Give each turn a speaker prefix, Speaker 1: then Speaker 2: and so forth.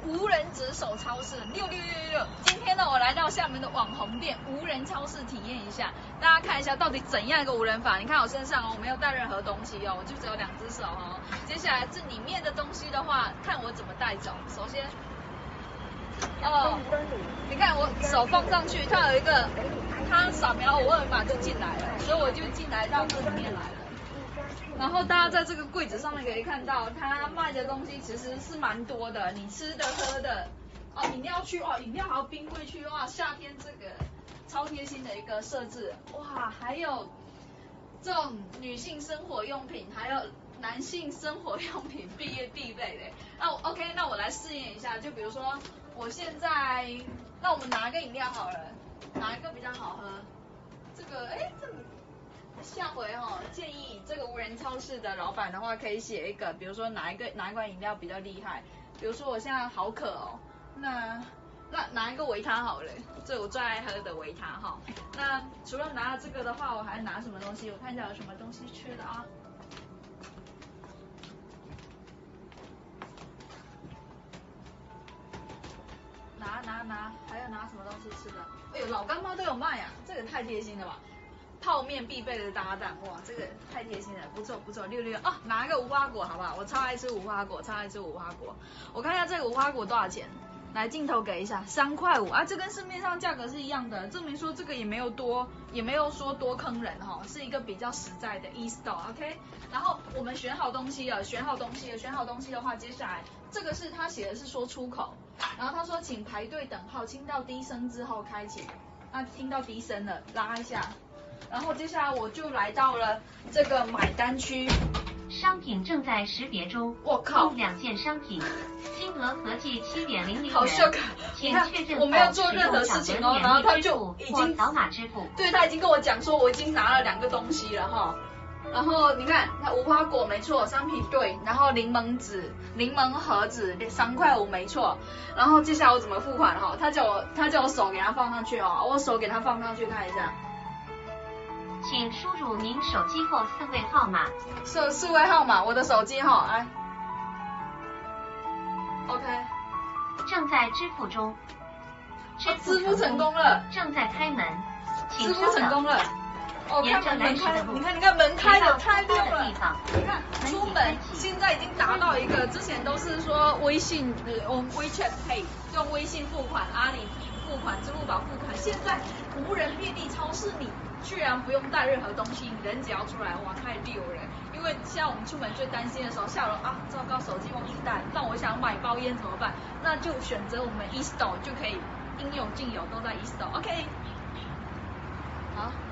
Speaker 1: 无人值守超市6666。今天呢，我来到厦门的网红店无人超市体验一下，大家看一下到底怎样一个无人法。你看我身上我没有带任何东西哦，我就只有2只手哦。接下来这里面的东西的话，看我怎么带走。首先，你看我手放上去，它有一个，它扫描我2维码就进来了，所以我就进来到这里面来了。然后大家在这个柜子上面可以看到，它卖的东西其实是蛮多的，你吃的喝的，饮料区饮料还有冰柜区哇，夏天这个超贴心的一个设置，哇，还有这种女性生活用品，还有男性生活用品毕业必备的。那OK， 那我来试验一下，就比如说我现在，那我们拿一个饮料好了，哪一个比较好喝？这个这个。下回建议这个无人超市的老板的话，可以写一个，比如说哪一款饮料比较厉害，比如说我现在好渴哦，那拿一个维他好了，这我最爱喝的维他哈。那除了拿了这个的话，我还拿什么东西？我看一下有什么东西吃的啊。拿，还要拿什么东西吃的？哎呦，老干妈都有卖啊，这个太贴心了吧！泡面必备的搭档，哇，这个太贴心了，不错，66啊，拿一个无花果好不好？我超爱吃无花果，我看一下这个无花果多少钱？来，镜头给一下，3.5块啊，这跟市面上价格是一样的，证明说这个也没有说多坑人哈，是一个比较实在的 e-store，OK。然后我们选好东西的话，接下来这个是他写的是说出口，然后他说请排队等号，听到低声之后开启，那听到低声了，拉一下。然后接下来我就来到了这个买单区，
Speaker 2: 商品正在识别中。
Speaker 1: 我靠
Speaker 2: ，2件商品，金额合计7.00元。
Speaker 1: 好秀
Speaker 2: 请确认
Speaker 1: 我没有做任何事情哦，然后他就已经
Speaker 2: 扫码支付。
Speaker 1: 对，他已经跟我讲说我已经拿了2个东西了哈。然后你看，那无花果没错，商品对，然后柠檬盒子3.5块没错。然后接下来我怎么付款哈？他叫我手给他放上去哦，我手给他放上去看一下。
Speaker 2: 请输入您手机后4位号码。
Speaker 1: 4位号码，我的手机哈，来 ，OK。
Speaker 2: 正在支付中。
Speaker 1: 支付成功了。
Speaker 2: 正在开门，请
Speaker 1: 支付成功了。
Speaker 2: 沿着来时的路，
Speaker 1: 你看门开的太亮了。
Speaker 2: 你
Speaker 1: 看出门现在已经达到一个，之前都是说微信WeChat Pay 用微信付款、阿里付款、支付宝付款，现在无人便利超市你居然不用带任何东西，人只要出来，哇，太溜了。因为现在我们出门最担心的时候，下楼啊，糟糕，手机忘记带，那我想买包烟怎么办？那就选择我们 e-store 就可以应有尽有，都在 e-store，OK。好。